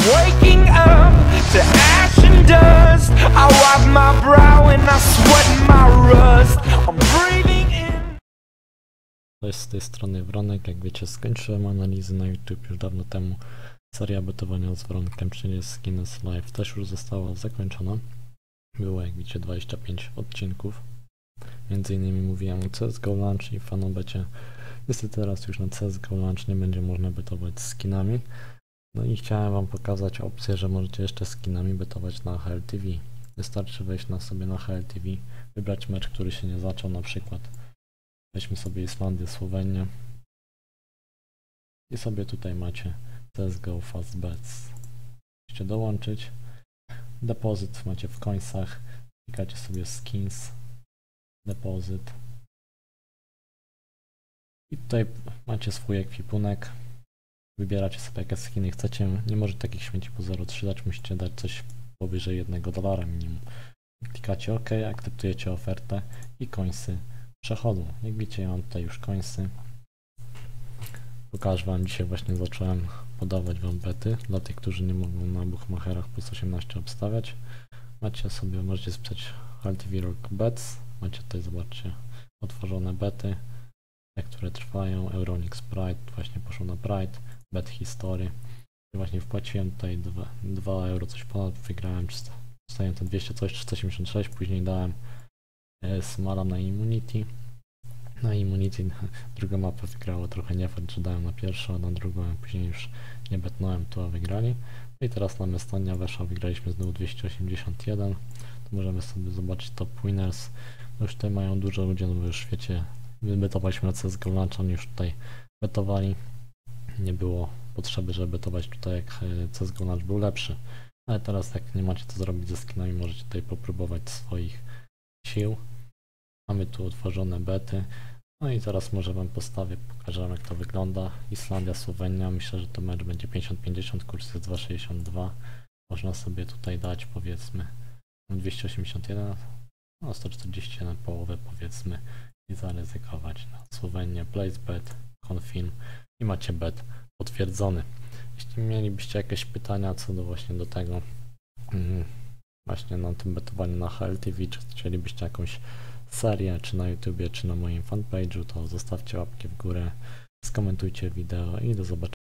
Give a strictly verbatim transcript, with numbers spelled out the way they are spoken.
waking up to ash and dust. I wipe my brow and I sweat my rust. I'm breathing in. Cześć, z tej strony Wronek. Jak wiecie, skończyłem analizy na YouTube już dawno temu. Seria betowania z Wronkiem, czyli Skins Live, też już została zakończona. Było, jak widzicie, dwadzieścia pięć odcinków. Między innymi mówiłem o C S G O Launch i fanobecie. Niestety teraz już na C S G O Launch nie będzie można betować skinami. No i chciałem wam pokazać opcję, że możecie jeszcze skinami betować na H L T V. Wystarczy wejść na sobie na H L T V, wybrać mecz, który się nie zaczął, na przykład weźmy sobie Islandię, Słowenię i sobie tutaj macie C S G O Fast Bets. Musicie dołączyć. Depozyt macie w coinsach, klikacie sobie skins, depozyt i tutaj macie swój ekwipunek. Wybieracie sobie jakie skiny chcecie, nie może takich śmieci po zero przecinek trzy dać, musicie dać coś powyżej jednego dolara minimum. Klikacie OK, akceptujecie ofertę i coinsy przechodzą. Jak widzicie, ja mam tutaj już coinsy. Pokażę wam, dzisiaj właśnie zacząłem podawać wam bety, dla tych, którzy nie mogą na bookmacherach plus osiemnaście obstawiać. Macie sobie, możecie spisać H L T V Rock Bets, macie tutaj, zobaczcie, otworzone bety, te, które trwają, Eurolix Pride, właśnie poszło na Pride, Bet History. Właśnie wpłaciłem tutaj dwa euro, coś ponad, wygrałem, dostałem te dwieście coś, trzysta siedemdziesiąt sześć, później dałem e, Smala na Immunity. Na Immunity druga mapa wygrała, trochę nie fakt, że dałem na pierwszą, a na drugą, a później już nie betnąłem, tu a wygrali. No i teraz nam Estonia weszła, wygraliśmy znowu dwieście osiemdziesiąt jeden. Tu możemy sobie zobaczyć top winners. No już tutaj mają dużo ludzi, no bo już wiecie, betowaliśmy na C S G O Launch, oni już tutaj betowali. Nie było potrzeby, żeby betować tutaj, jak C S G O Launch był lepszy. Ale teraz jak nie macie co zrobić ze skinami, możecie tutaj popróbować swoich sił. Mamy tu otworzone bety. No i zaraz może wam postawię, pokażę wam, jak to wygląda. Islandia, Słowenia, myślę, że to mecz będzie pięćdziesiąt pięćdziesiąt, kurs jest dwa sześćdziesiąt dwa. Można sobie tutaj dać, powiedzmy, dwieście osiemdziesiąt jeden, no sto czterdzieści jeden, połowę powiedzmy, i zaryzykować na Słowenię, place bet, confirm i macie bet potwierdzony. Jeśli mielibyście jakieś pytania co do właśnie do tego, mm, właśnie na tym betowaniu na H L T V, czy chcielibyście jakąś serię, czy na YouTubie, czy na moim fanpage'u, to zostawcie łapkę w górę, skomentujcie wideo i do zobaczenia.